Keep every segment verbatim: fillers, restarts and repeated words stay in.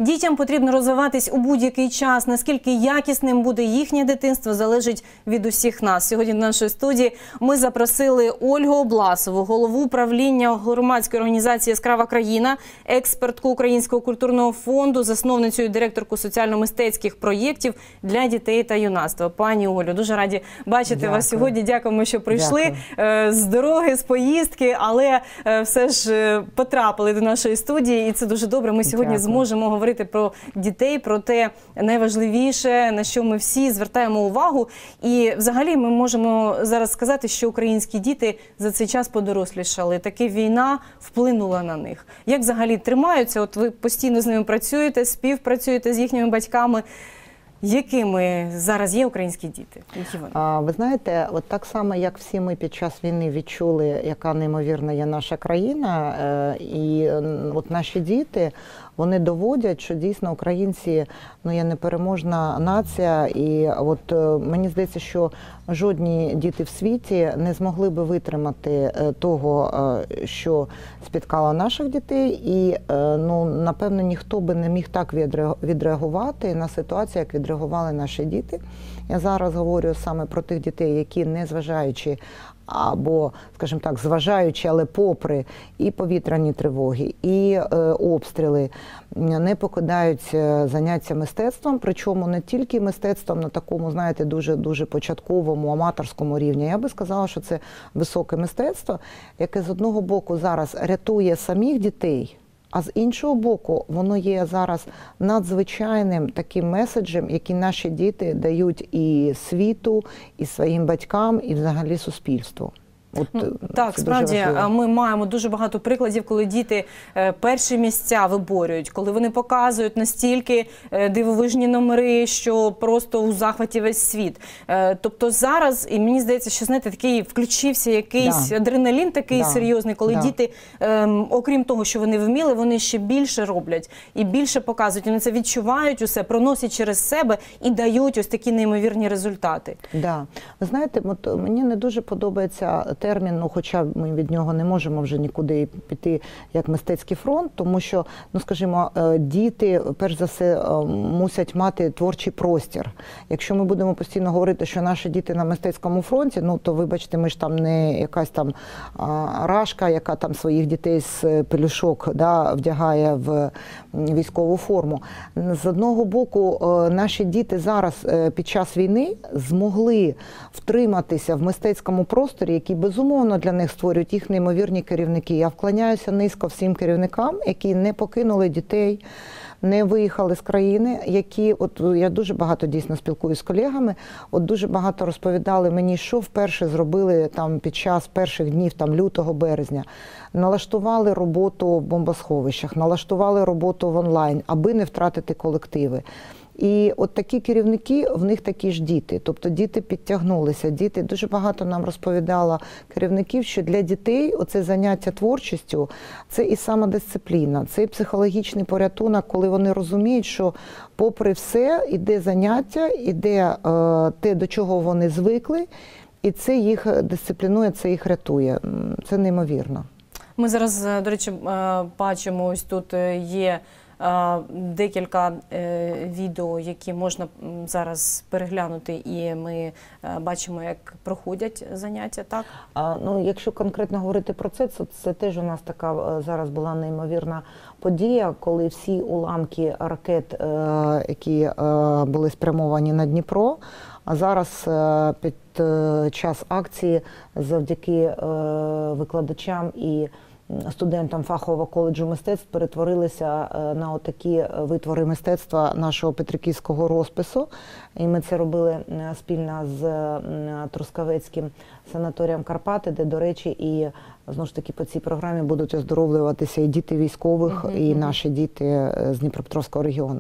Дітям потрібно розвиватись у будь-який час. Наскільки якісним буде їхнє дитинство, залежить від усіх нас. Сьогодні в нашій студії ми запросили Ольгу Обласову, голову управління громадської організації «Яскрава країна», експертку Українського культурного фонду, засновницю і директорку соціально-мистецьких проєктів для дітей та юнацтва. Пані Олю, дуже раді бачити Дякую. вас сьогодні. Дякуємо, що прийшли Дякую. з дороги, з поїздки, але все ж потрапили до нашої студії, і це дуже добре. Ми сьогодні Дякую. зможемо говорити про дітей, про те найважливіше, на що ми всі звертаємо увагу. І взагалі ми можемо зараз сказати, що українські діти за цей час подорослішали. Таки війна вплинула на них. Як взагалі тримаються? От ви постійно з ними працюєте, співпрацюєте з їхніми батьками. Якими зараз є українські діти? Які вони? А, ви знаєте, от так само, як всі ми під час війни відчули, яка неймовірна є наша країна, е, і от наші діти, вони доводять, що дійсно українці, ну, є непереможна нація, і от е, мені здається, що жодні діти в світі не змогли би витримати е, того, е, що спіткало наших дітей, і, е, ну, напевно, ніхто би не міг так відреагувати на ситуацію, як відреагували наші діти. Я зараз говорю саме про тих дітей, які, незважаючи або, скажімо так, зважаючи, але попри і повітряні тривоги, і е, обстріли, не покидають заняття мистецтвом, причому не тільки мистецтвом на такому, знаєте, дуже-дуже початковому, аматорському рівні. Я би сказала, що це високе мистецтво, яке з одного боку зараз рятує самих дітей, а з іншого боку, воно є зараз надзвичайним таким меседжем, який наші діти дають і світу, і своїм батькам, і взагалі суспільству. От, ну, так, справді, ми маємо дуже багато прикладів, коли діти перші місця виборюють, коли вони показують настільки дивовижні номери, що просто у захваті весь світ. Тобто зараз, і мені здається, що, знаєте, такий включився якийсь да. адреналін такий да. серйозний, коли да. діти, ем, окрім того, що вони вміли, вони ще більше роблять і більше показують. Вони це відчувають усе, проносять через себе і дають ось такі неймовірні результати. Да. Ви знаєте, от мені не дуже подобається термін, ну, хоча ми від нього не можемо вже нікуди піти як мистецький фронт, тому що, ну, скажімо, діти, перш за все, мусять мати творчий простір. Якщо ми будемо постійно говорити, що наші діти на мистецькому фронті, ну, то, вибачте, ми ж там не якась там а, рашка, яка там своїх дітей з пелюшок, да, вдягає в військову форму. З одного боку, наші діти зараз під час війни змогли втриматися в мистецькому просторі, який безумовно для них створюють їх неймовірні керівники. Я вклоняюся низько всім керівникам, які не покинули дітей, не виїхали з країни, які, от я дуже багато дійсно спілкуюся з колегами, от дуже багато розповідали мені, що вперше зробили там під час перших днів там лютого, березня. Налаштували роботу в бомбосховищах, налаштували роботу в онлайн, аби не втратити колективи. І от такі керівники, в них такі ж діти. Тобто діти підтягнулися. Діти, дуже багато нам розповідало керівників, що для дітей оце заняття творчістю, це і самодисципліна, це і психологічний порятунок, коли вони розуміють, що попри все іде заняття, іде е, те, до чого вони звикли, і це їх дисциплінує, це їх рятує. Це неймовірно. Ми зараз, до речі, бачимо, ось тут є декілька відео, які можна зараз переглянути, і ми бачимо, як проходять заняття, так? А, ну, якщо конкретно говорити про це, це, це теж у нас така зараз була неймовірна подія, коли всі уламки ракет, які були спрямовані на Дніпро, а зараз під час акції завдяки викладачам і студентам фахового коледжу мистецтв перетворилися на отакі витвори мистецтва нашого петриківського розпису. І ми це робили спільно з Трускавецьким санаторієм Карпати, де, до речі, і знову ж таки по цій програмі будуть оздоровлюватися і діти військових, mm-hmm. і наші діти з Дніпропетровського регіону.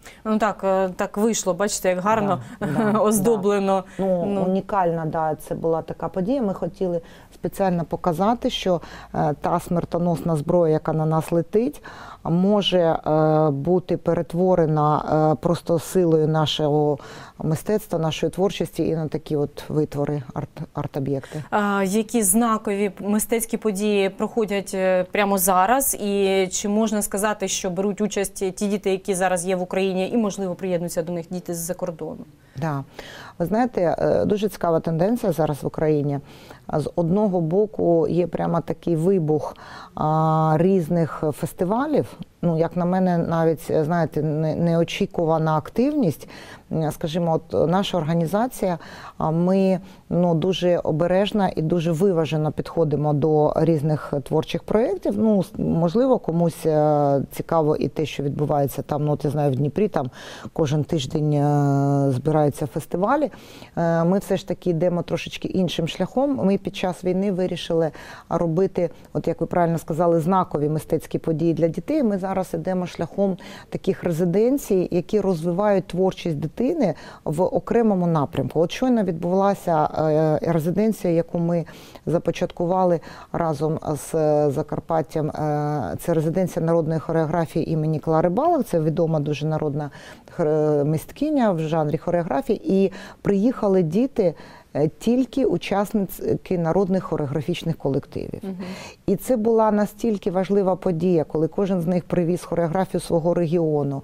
Ну так, е, так вийшло, бачите, як гарно Да, да, оздоблено. Да. Ну, Ну. унікальна, да, це була така подія. Ми хотіли спеціально показати, що е, та смертоносна зброя, яка на нас летить, може е, бути перетворена е, просто силою нашого мистецтва, нашої творчості і на такі от витвори, арт, арт-об'єкти. А, які знакові мистецькі події проходять е, прямо зараз? І чи можна сказати, що беруть участь ті діти, які зараз є в Україні, і, можливо, приєднуються до них діти з-за кордону? Да. Ви знаєте, дуже цікава тенденція зараз в Україні. З одного боку є прямо такий вибух а, різних фестивалів. Ну, як на мене, навіть, знаєте, не, неочікувана активність. Скажімо, от наша організація, ми ну, дуже обережно і дуже виважено підходимо до різних творчих проєктів. Ну, можливо, комусь цікаво і те, що відбувається там, ну, от я знаю, в Дніпрі, там кожен тиждень збираються фестивалі. Ми все ж таки йдемо трошечки іншим шляхом. Ми під час війни вирішили робити, от як ви правильно сказали, знакові мистецькі події для дітей. Ми зараз йдемо шляхом таких резиденцій, які розвивають творчість дитини в окремому напрямку. От щойно відбулася резиденція, яку ми започаткували разом з Закарпаттям. Це резиденція народної хореографії імені Клари Балах. Це відома дуже народна мисткиня в жанрі хореографії. І приїхали діти тільки учасниці народних хореографічних колективів. Угу. І це була настільки важлива подія, коли кожен з них привіз хореографію свого регіону,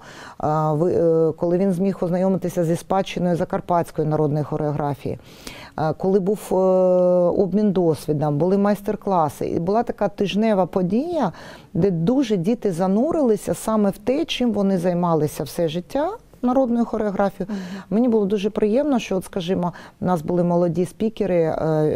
коли він зміг ознайомитися зі спадщиною закарпатської народної хореографії, коли був обмін досвідом, були майстер-класи. І була така тижнева подія, де дуже діти занурилися саме в те, чим вони займалися все життя, народною хореографією. Mm-hmm. Мені було дуже приємно, що, от, скажімо, у нас були молоді спікери,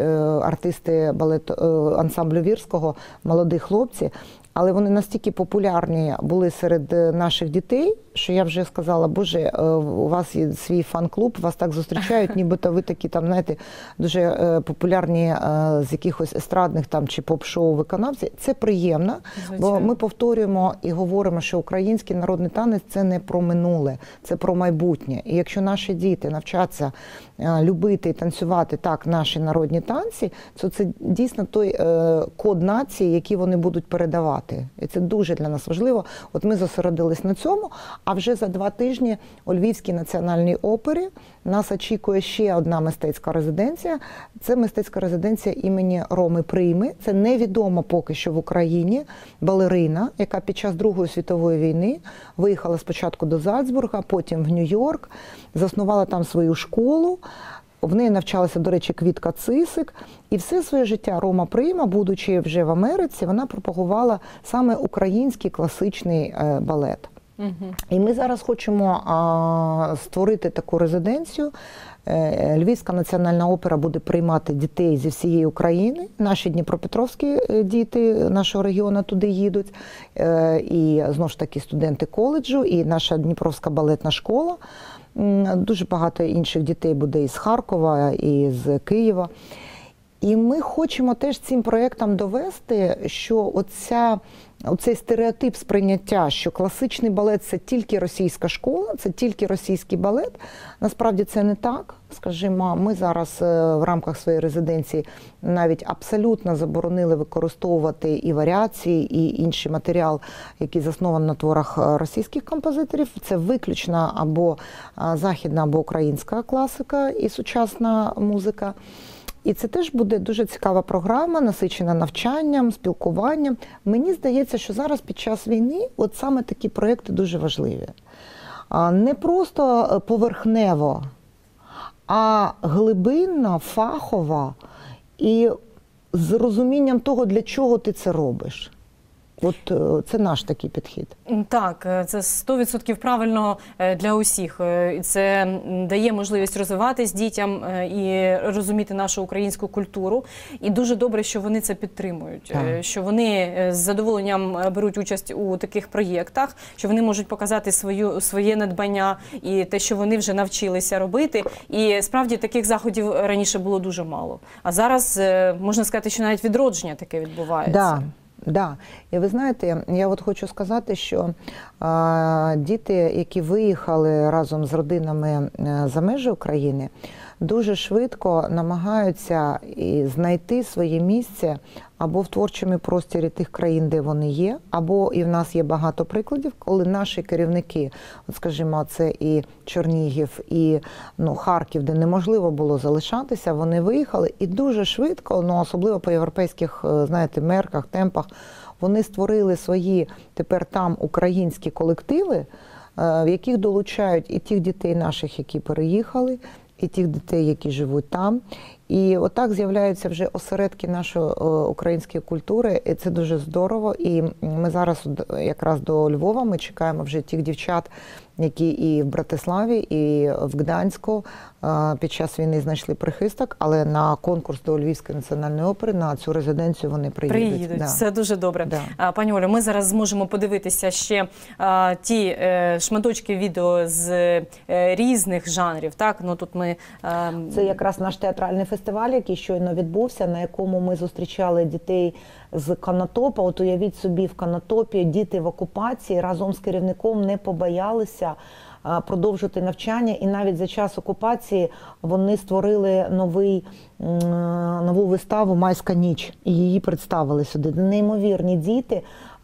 артисти балету, ансамблю Вірського, молоді хлопці, але вони настільки популярні були серед наших дітей, що я вже сказала, боже, у вас є свій фан-клуб, вас так зустрічають, нібито ви такі там, знаєте, дуже популярні з якихось естрадних там чи поп-шоу виконавці. Це приємно, звичайно. Бо ми повторюємо і говоримо, що український народний танець – це не про минуле, це про майбутнє. І якщо наші діти навчаться любити і танцювати так наші народні танці, то це дійсно той е, код нації, який вони будуть передавати. І це дуже для нас важливо. От ми зосередились на цьому, а вже за два тижні у Львівській національній опері нас очікує ще одна мистецька резиденція. Це мистецька резиденція імені Роми Прийми. Це невідомо поки що в Україні балерина, яка під час Другої світової війни виїхала спочатку до Зальцбурга, потім в Нью-Йорк, заснувала там свою школу. В неї навчалася, до речі, Квітка Цисик. І все своє життя Рома Прийма, будучи вже в Америці, вона пропагувала саме український класичний балет. Угу. І ми зараз хочемо а, створити таку резиденцію. Львівська національна опера буде приймати дітей зі всієї України. Наші дніпропетровські діти нашого регіону туди їдуть. І, знову ж таки, студенти коледжу, і наша Дніпровська балетна школа. Дуже багато інших дітей буде із Харкова, і з Києва. І ми хочемо теж цим проєктом довести, що оця, оцей стереотип сприйняття, що класичний балет – це тільки російська школа, це тільки російський балет, насправді це не так. Скажімо, ми зараз в рамках своєї резиденції навіть абсолютно заборонили використовувати і варіації, і інший матеріал, який заснований на творах російських композиторів. Це виключно або західна, або українська класика і сучасна музика. І це теж буде дуже цікава програма, насичена навчанням, спілкуванням. Мені здається, що зараз під час війни от саме такі проєкти дуже важливі. Не просто поверхнево, а глибинно, фахово і з розумінням того, для чого ти це робиш. От це наш такий підхід. Так, це сто відсотків правильно для усіх. Це дає можливість розвиватись дітям і розуміти нашу українську культуру. І дуже добре, що вони це підтримують, так. Що вони з задоволенням беруть участь у таких проєктах, що вони можуть показати свою, своє надбання і те, що вони вже навчилися робити. І справді таких заходів раніше було дуже мало. А зараз можна сказати, що навіть відродження таке відбувається. Да. Да, і ви знаєте, я от хочу сказати, що а, діти, які виїхали разом з родинами за межі України, дуже швидко намагаються і знайти своє місце або в творчому просторі тих країн, де вони є, або і в нас є багато прикладів, коли наші керівники, от скажімо, це і Чернігів, і ну, Харків, де неможливо було залишатися, вони виїхали і дуже швидко, ну особливо по європейських, знаєте, мерках, темпах, вони створили свої тепер там українські колективи, в яких долучають і тих дітей наших, які переїхали, і тих дітей, які живуть там. І отак з'являються вже осередки нашої української культури, і це дуже здорово. І ми зараз якраз до Львова, ми чекаємо вже тих дівчат, які і в Братиславі, і в Гданську під час війни знайшли прихисток, але на конкурс до Львівської національної опери, на цю резиденцію вони приїдуть. Приїдуть, да. Це дуже добре. Да. Пані Олю, ми зараз зможемо подивитися ще а, ті е, шматочки відео з е, різних жанрів. Так? Ну, тут ми, а... Це якраз наш театральний фестиваль, який щойно відбувся, на якому ми зустрічали дітей з Конотопа. От уявіть собі, в Конотопі діти в окупації разом з керівником не побоялися продовжувати навчання, і навіть за час окупації вони створили новий, нову виставу «Майська ніч» і її представили сюди. Неймовірні діти.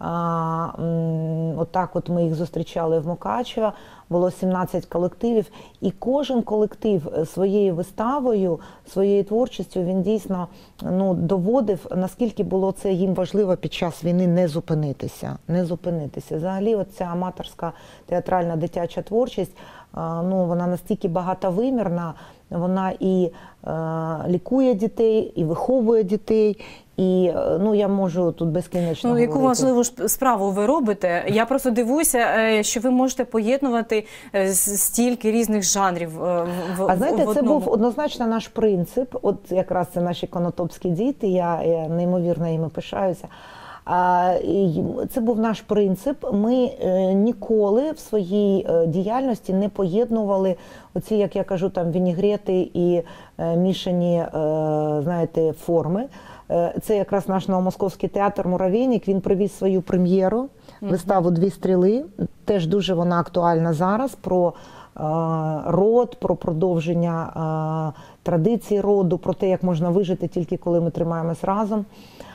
Отак от ми їх зустрічали в Мукачево, було сімнадцять колективів, і кожен колектив своєю виставою, своєю творчістю, він дійсно ну, доводив, наскільки було це їм важливо під час війни не зупинитися. Не зупинитися. Взагалі, от ця аматорська театральна дитяча творчість, ну, вона настільки багатовимірна, вона і е, лікує дітей, і виховує дітей, і ну я можу тут безкінечно ну, говорити. Яку важливу справу ви робите? Я просто дивуюся, що ви можете поєднувати стільки різних жанрів в, а знаєте, в це був однозначно наш принцип. От якраз це наші конотопські діти, я, я неймовірно їми пишаюся. Це був наш принцип. Ми ніколи в своїй діяльності не поєднували оці, як я кажу, там вінігрети і мішані, знаєте, форми. Це якраз наш новомосковський театр «Муравейник». Він привіз свою прем'єру, виставу «Дві стріли». Теж дуже вона актуальна зараз, про род, про продовження традицій роду, про те, як можна вижити тільки коли ми тримаємось разом.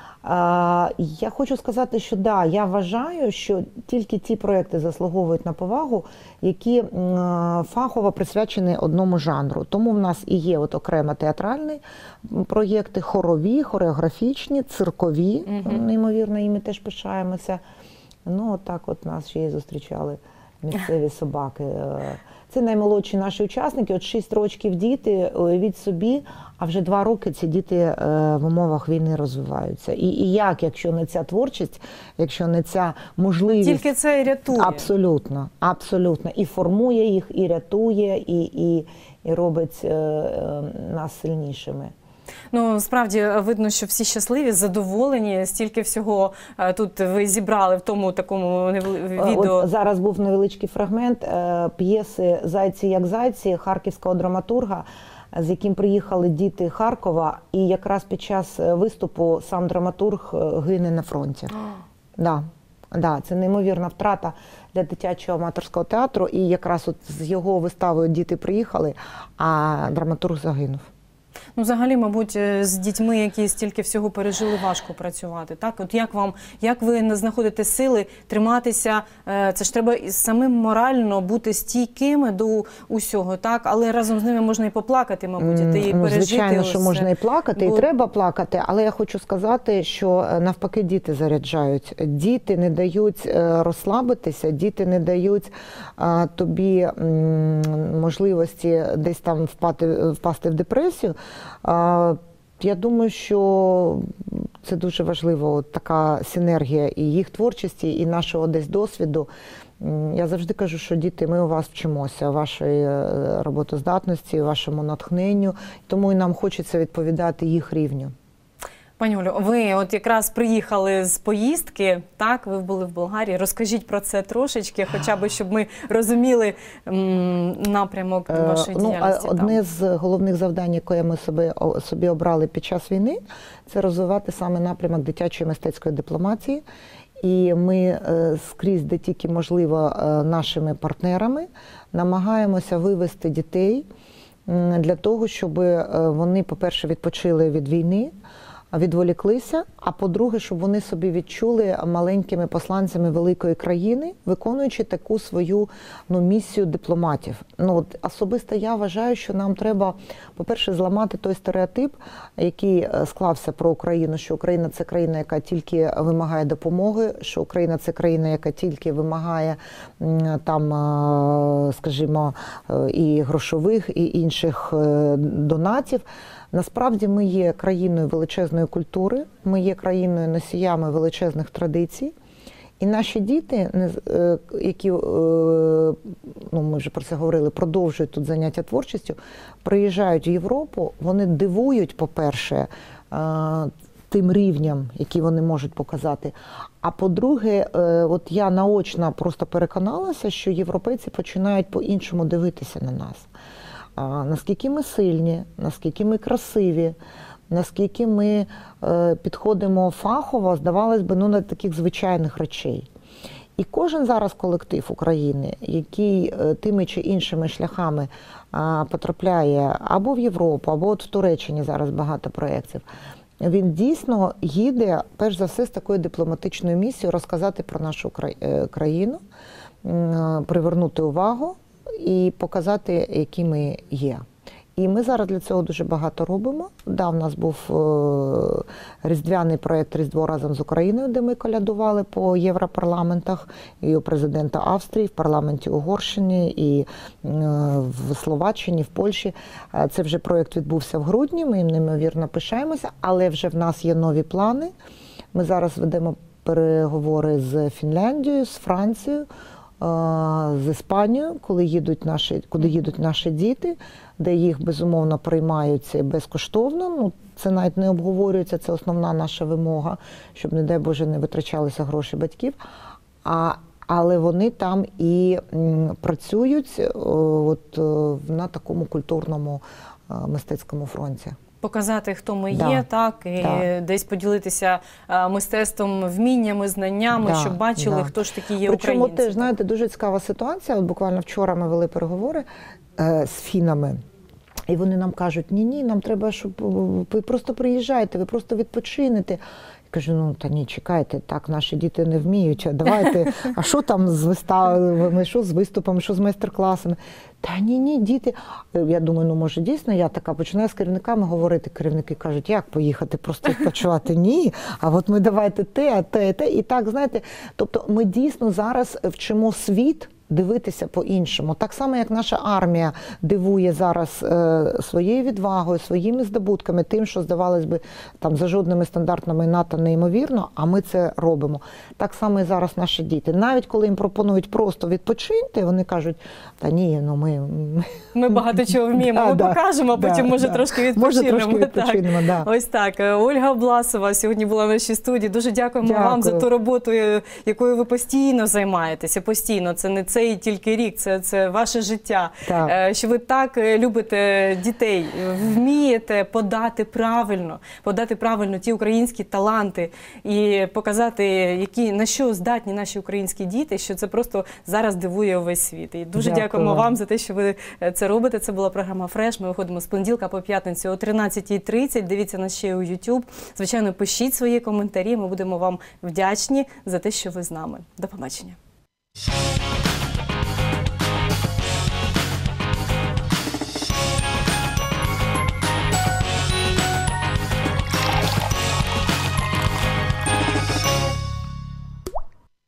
Я хочу сказати, що да, я вважаю, що тільки ті проекти заслуговують на повагу, які фахово присвячені одному жанру. Тому в нас і є от окремо театральні проєкти, хорові, хореографічні, циркові, угу. Неймовірно, і ми теж пишаємося. Ну, отак от нас ще й зустрічали місцеві собаки. Це наймолодші наші учасники, от шість років діти, уявіть собі, а вже два роки ці діти в умовах війни розвиваються. І, і як, якщо не ця творчість, якщо не ця можливість... Тільки це і рятує. Абсолютно, абсолютно. І формує їх, і рятує, і, і, і робить нас сильнішими. Ну, справді, видно, що всі щасливі, задоволені, стільки всього тут ви зібрали в тому такому відео. От зараз був невеличкий фрагмент п'єси «Зайці як зайці» харківського драматурга, з яким приїхали діти Харкова, і якраз під час виступу сам драматург гине на фронті. Да. Да, це неймовірна втрата для дитячого аматорського театру, і якраз от з його виставою діти приїхали, а драматург загинув. Ну, взагалі, мабуть, з дітьми, які стільки всього пережили, важко працювати. Так? От як вам, як ви знаходите сили триматися? Це ж треба самим морально бути стійкими до усього, так? Але разом з ними можна і поплакати, мабуть, і ну, пережити. Звичайно, що можна і плакати, Бо... і треба плакати, але я хочу сказати, що навпаки діти заряджають. Діти не дають розслабитися, діти не дають а, тобі м, можливості десь там впати, впасти в депресію. Я думаю, що це дуже важливо, така синергія і їх творчості, і нашого десь досвіду. Я завжди кажу, що діти, ми у вас вчимося, вашої роботоздатності, вашому натхненню, тому і нам хочеться відповідати їх рівню. Пані Олю, ви от якраз приїхали з поїздки, так, ви були в Болгарії. Розкажіть про це трошечки, хоча б, щоб ми розуміли м, напрямок вашої ну, діяльності. Одне там. з головних завдань, яке ми собі, собі обрали під час війни, це розвивати саме напрямок дитячої мистецької дипломатії. І ми скрізь, де тільки можливо, нашими партнерами намагаємося вивести дітей для того, щоб вони, по-перше, відпочили від війни, відволіклися, а по-друге, щоб вони собі відчули маленькими посланцями великої країни, виконуючи таку свою ну, місію дипломатів. Ну, от, особисто я вважаю, що нам треба, по-перше, зламати той стереотип, який склався про Україну, що Україна – це країна, яка тільки вимагає допомоги, що Україна – це країна, яка тільки вимагає там, скажімо, і грошових, і інших донатів. Насправді ми є країною величезної культури, ми є країною носіями величезних традицій. І наші діти, які, ну ми вже про це говорили, продовжують тут заняття творчістю, приїжджають в Європу, вони дивують, по-перше, тим рівням, які вони можуть показати. А по-друге, от я наочно просто переконалася, що європейці починають по-іншому дивитися на нас. Наскільки ми сильні, наскільки ми красиві, наскільки ми е, підходимо фахово, здавалось би, ну, на таких звичайних речей. І кожен зараз колектив України, який е, тими чи іншими шляхами е, потрапляє або в Європу, або от в Туреччині зараз багато проєктів, він дійсно їде, перш за все, з такою дипломатичною місією розказати про нашу країну, е, привернути увагу і показати, які ми є. І ми зараз для цього дуже багато робимо. Да, у нас був е, різдвяний проєкт «Різдво разом з Україною», де ми колядували по європарламентах, і у президента Австрії, в парламенті Угорщини, і е, в Словаччині, в Польщі. Це вже проєкт відбувся в грудні, ми їм неймовірно пишаємося, але вже в нас є нові плани. Ми зараз ведемо переговори з Фінляндією, з Францією, з Іспанією, коли їдуть наші, куди їдуть наші діти, де їх, безумовно, приймаються безкоштовно. Ну, це навіть не обговорюється, це основна наша вимога, щоб, не дай Боже, не витрачалися гроші батьків. А, але вони там і м, працюють от, на такому культурному мистецькому фронті. Показати, хто ми да. є, так, і да. десь поділитися мистецтвом, вміннями, знаннями, да. щоб бачили, да. хто ж такі є Причому, українці. Причому теж, знаєте, дуже цікава ситуація. От буквально вчора ми вели переговори е, з фінами. І вони нам кажуть, ні-ні, нам треба, щоб ви просто приїжджайте, ви просто відпочинете. Я кажу, ну, та ні, чекайте, так наші діти не вміють, а давайте, а що там з виставами, що з виступами, що з майстер-класами? Та ні-ні, діти. Я думаю, ну, може, дійсно, я така починаю з керівниками говорити, керівники кажуть, як поїхати, просто відпочивати? Ні, а от ми давайте те, а те, те. І так, знаєте, тобто ми дійсно зараз вчимо світ дивитися по-іншому. Так само, як наша армія дивує зараз е, своєю відвагою, своїми здобутками, тим, що, здавалось би, там за жодними стандартами НАТО неймовірно, а ми це робимо. Так само і зараз наші діти. Навіть коли їм пропонують просто відпочинти, вони кажуть, та ні, ну ми... Ми багато чого вміємо, да, ми да, покажемо, а потім, да, може, да. трошки відпочинемо. Може, трошки відпочинемо, так. Да. Ось так. Ольга Обласова сьогодні була в нашій студії. Дуже дякуємо Дякую. вам за ту роботу, якою ви постійно займаєтеся, постійно. Це не цей тільки рік, це, це ваше життя. Так. Що ви так любите дітей, вмієте подати правильно, подати правильно ті українські таланти і показати, які, на що здатні наші українські діти, що це просто зараз дивує увесь світ. І дуже Дякую. дякуємо вам за те, що ви це робите. Це була програма «Фреш». Ми виходимо з понеділка по п'ятницю о тринадцятій тридцять. Дивіться нас ще у YouTube. Звичайно, пишіть свої коментарі. Ми будемо вам вдячні за те, що ви з нами. До побачення.